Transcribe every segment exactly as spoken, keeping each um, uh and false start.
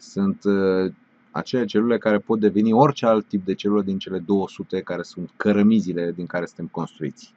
sunt uh, acele celule care pot deveni orice alt tip de celulă din cele două sute care sunt cărămizile din care suntem construiți.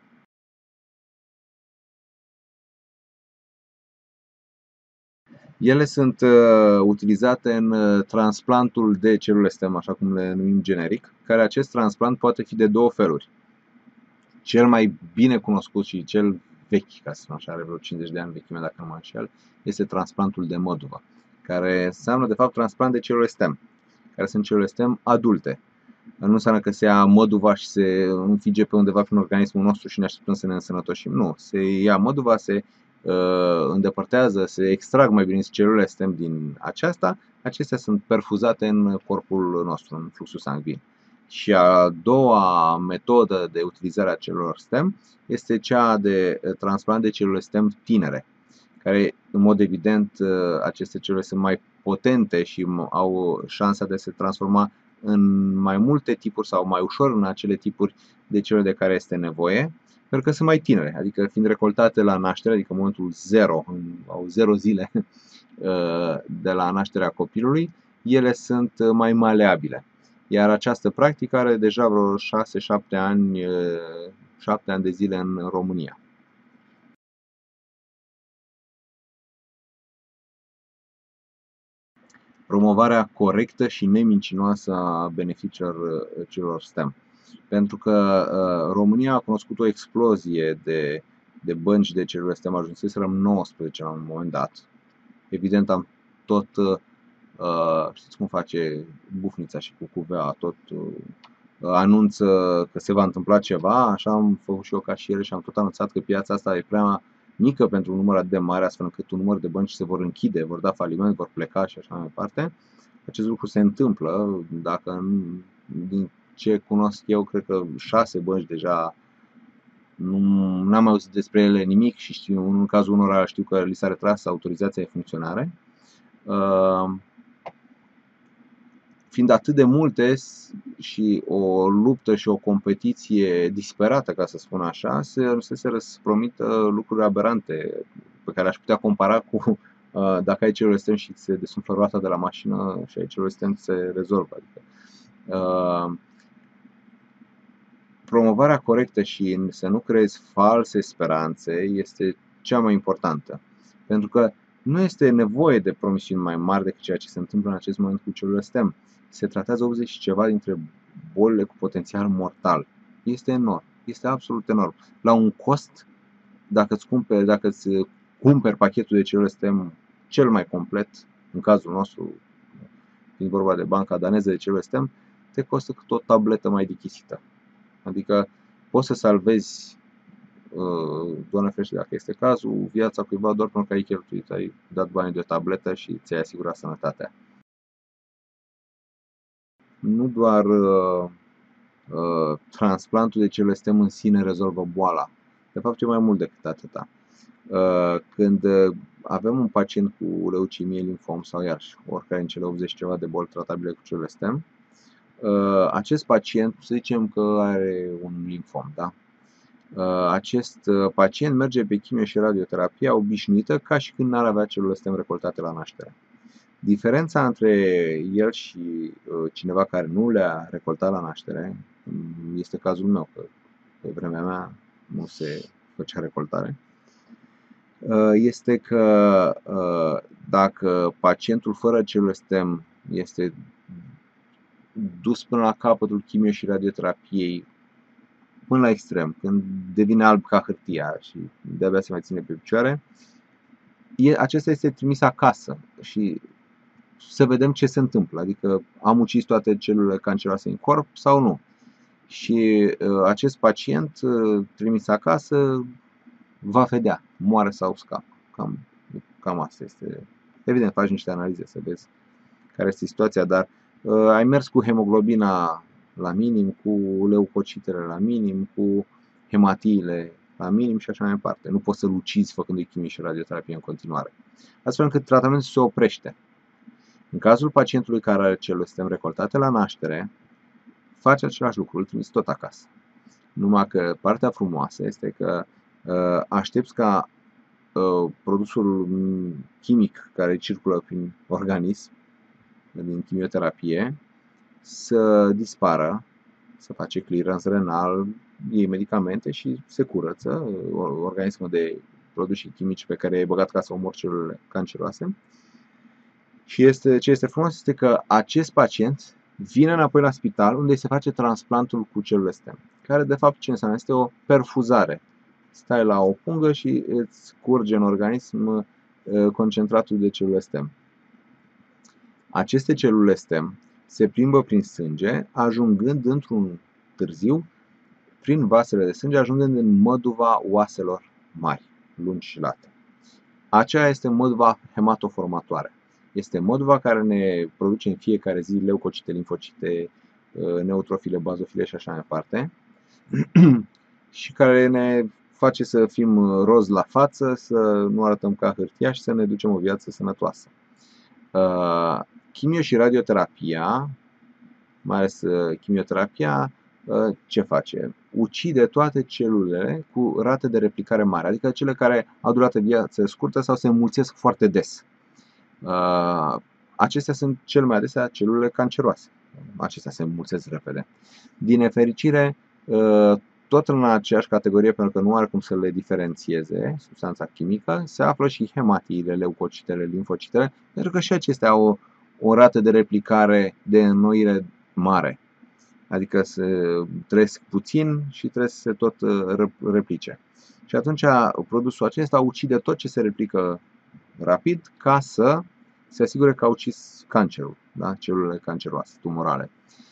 Ele sunt uh, utilizate în uh, transplantul de celule stem, așa cum le numim generic, care acest transplant poate fi de două feluri. Cel mai bine cunoscut și cel vechi, ca să spun așa, are vreo cincizeci de ani vechime dacă nu mă înșel, este transplantul de măduvă, care înseamnă de fapt transplant de celule stem, care sunt celule stem adulte. Nu înseamnă că se ia măduva și se înfige pe undeva prin organismul nostru și ne așteptăm să ne însănătoșim. Nu, se ia măduva, se uh, îndepărtează, se extrag mai bine celulele stem din aceasta, acestea sunt perfuzate în corpul nostru, în fluxul sanguin. Și a doua metodă de utilizare a celulelor stem este cea de transplant de celule stem tinere, care, în mod evident, aceste celule sunt mai potente și au șansa de a se transforma în mai multe tipuri sau mai ușor în acele tipuri de celule de care este nevoie, pentru că sunt mai tinere, adică fiind recoltate la naștere, adică în momentul zero, au zero zile de la nașterea copilului, ele sunt mai maleabile. Iar această practică are deja vreo șase șapte ani, șapte ani de zile în România. Promovarea corectă și nemincinoasă a beneficiilor celor stem. Pentru că uh, România a cunoscut o explozie de, de bănci de celule stem, ajunseserăm nouăsprezece la un moment dat. Evident am tot, uh, știți cum face bufnița și cucuvea, tot uh, anunță că se va întâmpla ceva, așa am făcut și eu ca și ele și am tot anunțat că piața asta e prea mică pentru un număr atât de mare, astfel încât un număr de bănci se vor închide, vor da faliment, vor pleca și așa mai departe. Acest lucru se întâmplă, dacă din ce cunosc eu, cred că șase bănci deja nu am auzit despre ele nimic și știu, în cazul unora știu că li s-a retras autorizația de funcționare. Uh, fiind atât de multe și o luptă și o competiție disperată, ca să spun așa, se, se, se răspromită lucruri aberante pe care aș putea compara cu uh, dacă ai celule stem și se desumflă roata de la mașină și ai celule stem, se rezolvă. Adică, uh, promovarea corectă și să nu creezi false speranțe este cea mai importantă. Pentru că nu este nevoie de promisiuni mai mari decât ceea ce se întâmplă în acest moment cu celulele stem. Se tratează optzeci și ceva dintre bolile cu potențial mortal. Este enorm. Este absolut enorm. La un cost, dacă îți cumperi, dacă îți cumperi pachetul de celule stem cel mai complet, în cazul nostru, fiind vorba de banca daneză de celule stem, te costă cât o tabletă mai dichisită. Adică poți să salvezi, Doamne ferește dacă este cazul, viața cuiva doar pentru că ai cheltuit, ai dat bani de o tabletă și ți-ai asigurat sănătatea. Nu doar uh, uh, transplantul de celule stem în sine rezolvă boala, de fapt e mai mult decât atâta. Uh, când avem un pacient cu leucemie, limfom sau iarăși oricare în cele optzeci ceva de boli tratabile cu celule stem, uh, acest pacient, să zicem că are un limfom, da? Acest pacient merge pe chimio și radioterapia obișnuită ca și când n-ar avea celule stem recoltate la naștere. Diferența între el și cineva care nu le-a recoltat la naștere, este cazul meu, că pe vremea mea nu se făcea recoltare, este că dacă pacientul fără celule stem este dus până la capătul chimio și radioterapiei, până la extrem, când devine alb ca hârtia și de-abia se mai ține pe picioare, acesta este trimis acasă și să vedem ce se întâmplă, adică am ucis toate celulele canceroase în corp sau nu. Și uh, acest pacient uh, trimis acasă va vedea, moare sau scapă. Cam, cam asta este. Evident, faci niște analize să vezi care este situația, dar uh, ai mers cu hemoglobina la minim, cu leucocitele la minim, cu hematiile la minim și așa mai departe. Nu poți să-l ucizi făcându-i chimie și radioterapie în continuare. Astfel încât tratamentul se oprește. În cazul pacientului care are celule stem recoltate la naștere, faci același lucru, îl trimiți tot acasă. Numai că partea frumoasă este că uh, aștepți ca uh, produsul chimic care circulă prin organism din chimioterapie să dispară, să face clearance renal, iei medicamente și se curăță organismul de produse chimici pe care i-ai băgat ca să omori celulele canceroase. Și este, ce este frumos este că acest pacient vine înapoi la spital unde se face transplantul cu celule stem, care de fapt ce înseamnă? Este o perfuzare. Stai la o pungă și îți curge în organism concentratul de celule stem. Aceste celule stem se plimbă prin sânge, ajungând într-un târziu, prin vasele de sânge, ajungând în măduva oaselor mari, lungi și late. Aceea este măduva hematoformatoare. Este măduva care ne produce în fiecare zi leucocite, limfocite, neutrofile, bazofile și așa mai departe și care ne face să fim roz la față, să nu arătăm ca hârtia și să ne ducem o viață sănătoasă. Chimio și radioterapia, mai ales chimioterapia, ce face? Ucide toate celulele cu rate de replicare mare, adică cele care au durată viață scurtă sau se înmulțesc foarte des. Acestea sunt cel mai adesea celulele canceroase. Acestea se înmulțesc repede. Din nefericire, tot în aceeași categorie, pentru că nu are cum să le diferențieze substanța chimică, se află și hematiile, leucocitele, limfocitele, pentru că și acestea au o, o rată de replicare, de înnoire mare. Adică se trăiesc puțin și trebuie să se tot replice. Și atunci produsul acesta ucide tot ce se replică rapid ca să se asigure că a ucis cancerul, da? Celulele canceroase, tumorale.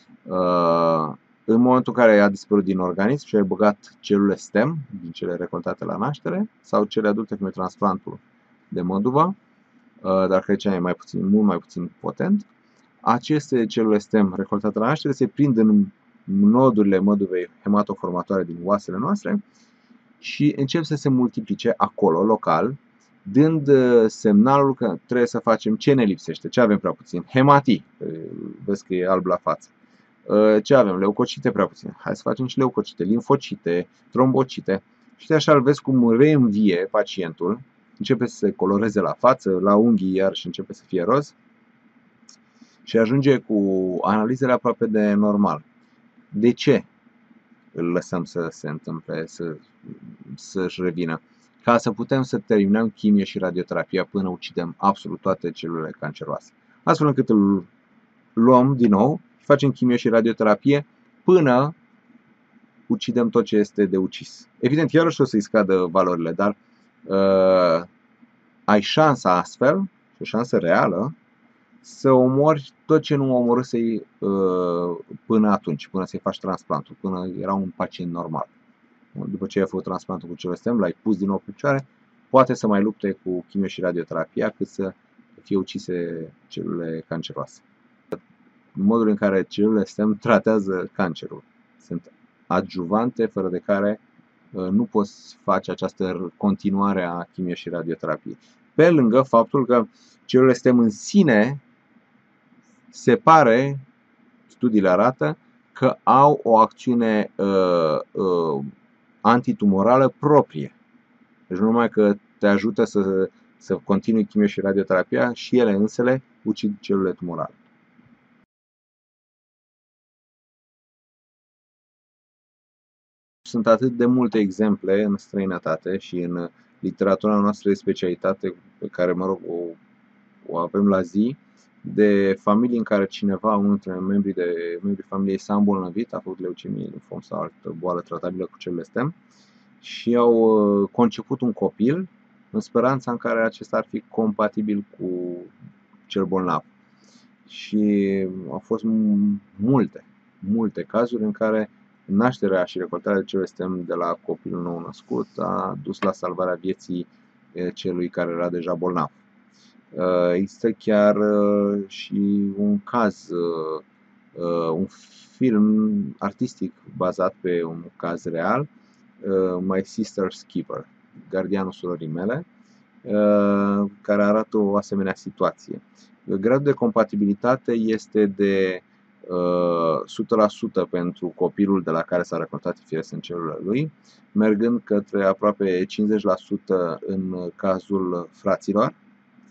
În momentul în care a dispărut din organism și ai băgat celule stem, din cele recoltate la naștere, sau cele aduse prin transplantul de măduva, dar cred că e mai puțin, mult mai puțin potent, aceste celule stem recoltate la naștere se prind în nodurile măduvei hematoformatoare din oasele noastre și încep să se multiplice acolo, local, dând semnalul că trebuie să facem ce ne lipsește, ce avem prea puțin, hematii, vezi că e alb la față. Ce avem? Leucocite prea puțin. Hai să facem și leucocite, limfocite, trombocite. Și așa îl vezi cum reînvie pacientul, începe să se coloreze la față, la unghii iar și începe să fie roz și ajunge cu analizele aproape de normal. De ce îl lăsăm să se întâmple, să, să-și revină? Ca să putem să terminăm chimio și radioterapia până ucidem absolut toate celulele canceroase. Astfel încât îl luăm din nou și facem chimio și radioterapie până ucidem tot ce este de ucis. Evident, iarăși o să-i scadă valorile, dar uh, ai șansa astfel, și o șansă reală, să omori tot ce nu omorâsei uh, până atunci, până să-i faci transplantul, până era un pacient normal. După ce ai făcut transplantul cu celule stem, l-ai pus din nou pe picioare, poate să mai lupte cu chimio și radioterapia cât să fie ucise celulele canceroase. Modul în care celulele stem tratează cancerul. Sunt adjuvante fără de care uh, nu poți face această continuare a chimio și radioterapiei. Pe lângă faptul că celulele stem în sine se pare, studiile arată, că au o acțiune uh, uh, antitumorală proprie. Deci nu numai că te ajută să, să continui chimio și radioterapia, și ele însele ucid celulele tumorale. Sunt atât de multe exemple în străinătate și în literatura noastră de specialitate pe care, mă rog, o, o avem la zi, de familii în care cineva, unul dintre membrii de membrii familiei s-a îmbolnăvit, a făcut leucemie, limfom sau altă boală tratabilă cu celule stem și au conceput un copil în speranța în care acesta ar fi compatibil cu cel bolnav. Și au fost multe, multe cazuri în care nașterea și recoltarea de celule stem de la copilul nou născut a dus la salvarea vieții celui care era deja bolnav. Există chiar și un caz, un film artistic bazat pe un caz real, My Sister's Keeper, Gardianul surorii mele, care arată o asemenea situație. Gradul de compatibilitate este de o sută la sută pentru copilul de la care s-a recoltat firesc în celulele lui, mergând către aproape cincizeci la sută în cazul fraților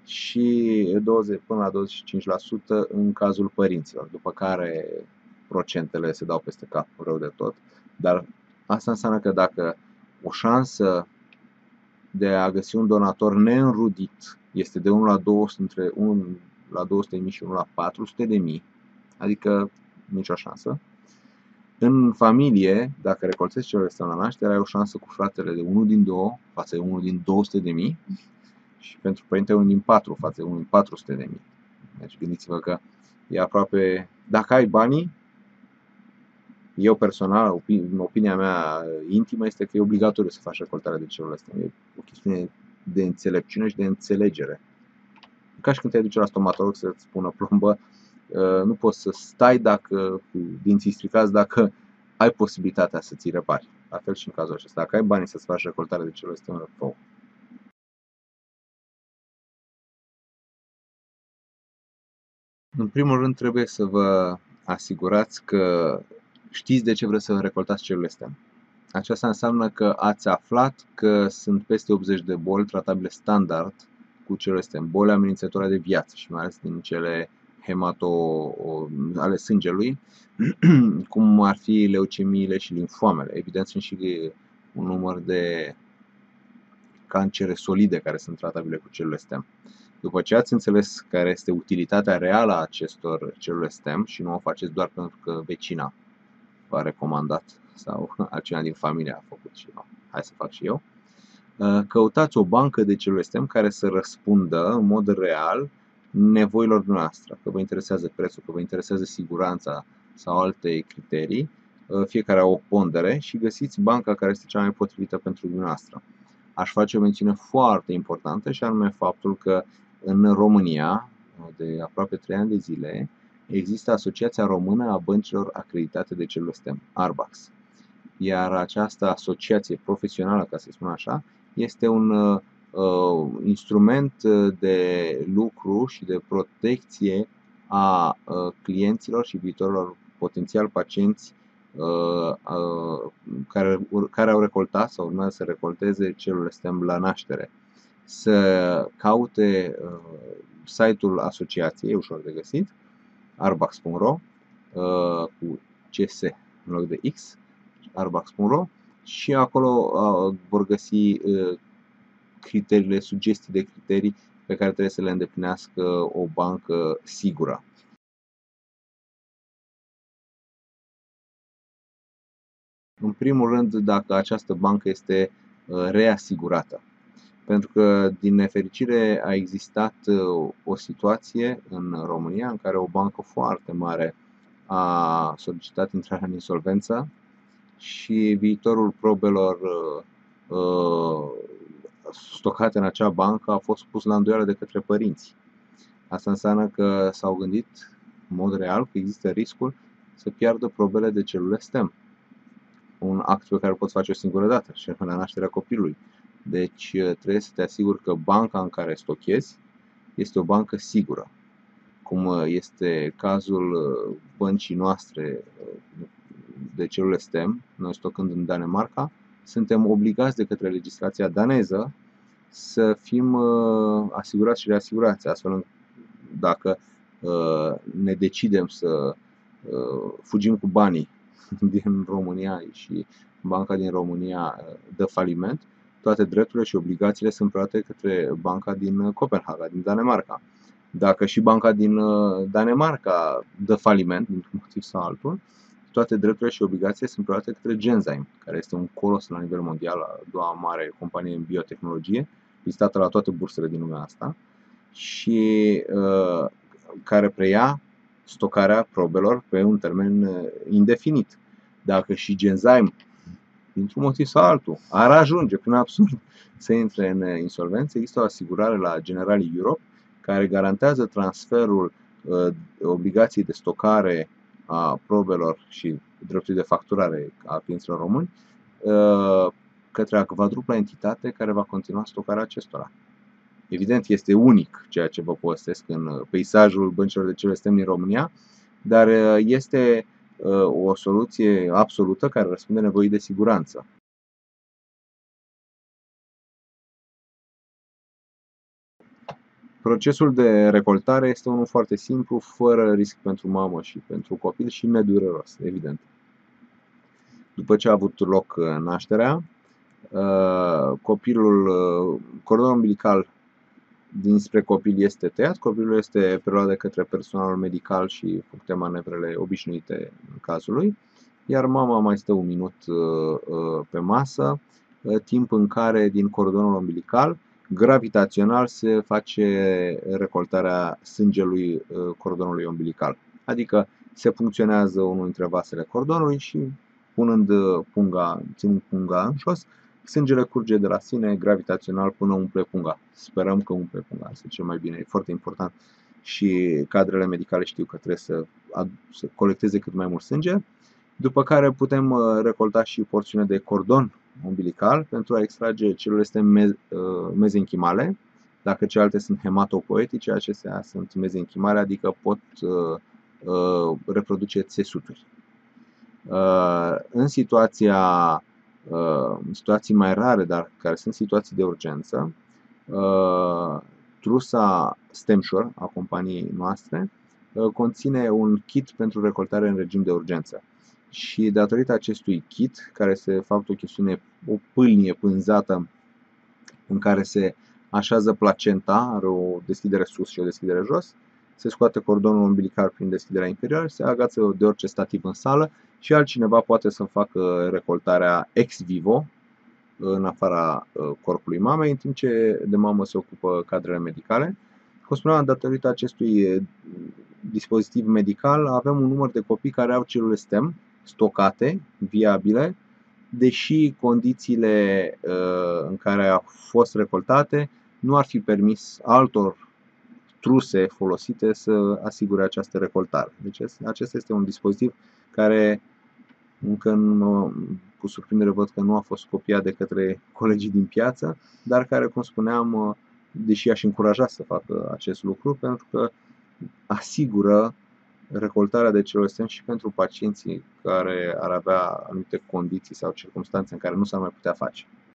și douăzeci până la douăzeci și cinci la sută în cazul părinților, după care procentele se dau peste cap rău de tot. Dar asta înseamnă că dacă o șansă de a găsi un donator neînrudit este de unu la două sute, între unu la două sute de mii și unu la patru sute de mii, adică nicio șansă. În familie, dacă recoltezi celule stem la naștere, ai o șansă cu fratele de unu din doi față de unu din două sute de mii și pentru părinte unu din patru față de unu din patru sute de mii. Deci gândiți-vă că e aproape, dacă ai banii, eu personal, opinia mea intimă este că e obligatoriu să faci recoltarea de celule stem. E o chestiune de înțelepciune și de înțelegere. Ca și când te duci la stomatolog să-ți spună plombă, nu poți să stai dacă, cu dinții stricați dacă ai posibilitatea să ți repari. La fel și în cazul acesta. Dacă ai banii să-ți faci recoltare de celule stem, fă-o. În primul rând trebuie să vă asigurați că știți de ce vreți să recoltați celule stem. Aceasta înseamnă că ați aflat că sunt peste optzeci de boli tratabile standard cu celule stem, boli amenințătoare de viață și mai ales din cele hemato ale sângelui, cum ar fi leucemiile și limfoamele. Evident, sunt și un număr de cancere solide care sunt tratabile cu celule stem. După ce ați înțeles care este utilitatea reală a acestor celule stem și nu o faceți doar pentru că vecina v-a recomandat sau altcineva din familie a făcut și eu, hai să fac și eu, căutați o bancă de celule stem care să răspundă în mod real nevoilor noastre, că vă interesează prețul, că vă interesează siguranța sau alte criterii, fiecare au o pondere și găsiți banca care este cea mai potrivită pentru dumneavoastră. Aș face o mențiune foarte importantă și anume faptul că în România, de aproape trei ani de zile, există Asociația Română a Băncilor Acreditate de Celule Stem, ARBAX. Iar această asociație profesională, ca să spun așa, este un uh, instrument de lucru și de protecție a uh, clienților și viitorilor potențial pacienți uh, uh, care, care au recoltat sau urmează să recolteze celule stem la naștere. Să caute uh, site-ul asociației, e ușor de găsit, arbax punct ro, uh, cu C S în loc de X, arbax punct ro, și acolo uh, vor găsi uh, criteriile, sugestii de criterii pe care trebuie să le îndeplinească o bancă sigură. În primul rând, dacă această bancă este uh, reasigurată. Pentru că, din nefericire, a existat uh, o situație în România în care o bancă foarte mare a solicitat intrarea în insolvență și viitorul probelor uh, uh, stocate în acea bancă a fost pus la îndoială de către părinți. Asta înseamnă că s-au gândit în mod real că există riscul să piardă probele de celule stem. Un act pe care îl poți face o singură dată, și anume la nașterea copilului. Deci trebuie să te asiguri că banca în care stochezi este o bancă sigură, cum este cazul băncii noastre de celule stem. Noi stocând în Danemarca, suntem obligați de către legislația daneză să fim asigurați și reasigurați, astfel dacă ne decidem să fugim cu banii din România și banca din România dă faliment, toate drepturile și obligațiile sunt plătite către banca din Copenhaga, din Danemarca. Dacă și banca din Danemarca dă faliment, dintr-un motiv sau altul, toate drepturile și obligațiile sunt plătite către Genzyme, care este un colos la nivel mondial, a doua mare companie în biotehnologie, listată la toate bursele din lumea asta, și uh, care preia stocarea probelor pe un termen indefinit. Dacă și Genzyme, dintr-un motiv sau altul, ar ajunge prin absurd să intre în insolvență, există o asigurare la Generali Europe care garantează transferul uh, obligației de stocare a probelor și dreptului de facturare a clienților români uh, către a quadrupla entitate care va continua stocarea acestora. Evident, este unic ceea ce vă povestesc în peisajul băncilor de celule stem din România, dar este o soluție absolută care răspunde nevoii de siguranță. Procesul de recoltare este unul foarte simplu, fără risc pentru mamă și pentru copil și nedureros, evident. După ce a avut loc nașterea, copilul, cordonul umbilical dinspre copil este tăiat, copilul este preluat de către personalul medical și făcute manevrele obișnuite în cazul lui, iar mama mai stă un minut pe masă, timp în care din cordonul umbilical gravitațional se face recoltarea sângelui cordonului umbilical. Adică se funcționează unul dintre vasele cordonului și punând punga, ținând punga în jos, sângele curge de la sine gravitațional până umple punga. Sperăm că umple punga, asta e cel mai bine, e foarte important. Și cadrele medicale știu că trebuie să, să colecteze cât mai mult sânge. După care putem recolta și porțiune de cordon umbilical pentru a extrage celulele meze, mezenchimale. Dacă celelalte sunt hematopoetice, acestea sunt mezenchimale, adică pot uh, uh, reproduce țesuturi. Uh, în situația, uh, în situații mai rare, dar care sunt situații de urgență, uh, trusa StemSure a companiei noastre uh, conține un kit pentru recoltare în regim de urgență. Și datorită acestui kit, care este de fapt o chestiune, o pâlnie pânzată în care se așează placenta, are o deschidere sus și o deschidere jos, se scoate cordonul umbilical prin deschiderea interioară, se agață de orice stativ în sală și altcineva poate să facă recoltarea ex vivo în afara corpului mamei, în timp ce de mamă se ocupă cadrele medicale. Cum spuneam, datorită acestui dispozitiv medical, avem un număr de copii care au celule STEM stocate, viabile, deși condițiile în care au fost recoltate nu ar fi permis altor truse folosite să asigure această recoltare. Deci acesta este un dispozitiv care încă nu, cu surprindere văd că nu a fost copiat de către colegii din piață, dar care, cum spuneam, deși aș încuraja să facă acest lucru, pentru că asigură recoltarea de celule STEM și pentru pacienții care ar avea anumite condiții sau circunstanțe în care nu s-ar mai putea face.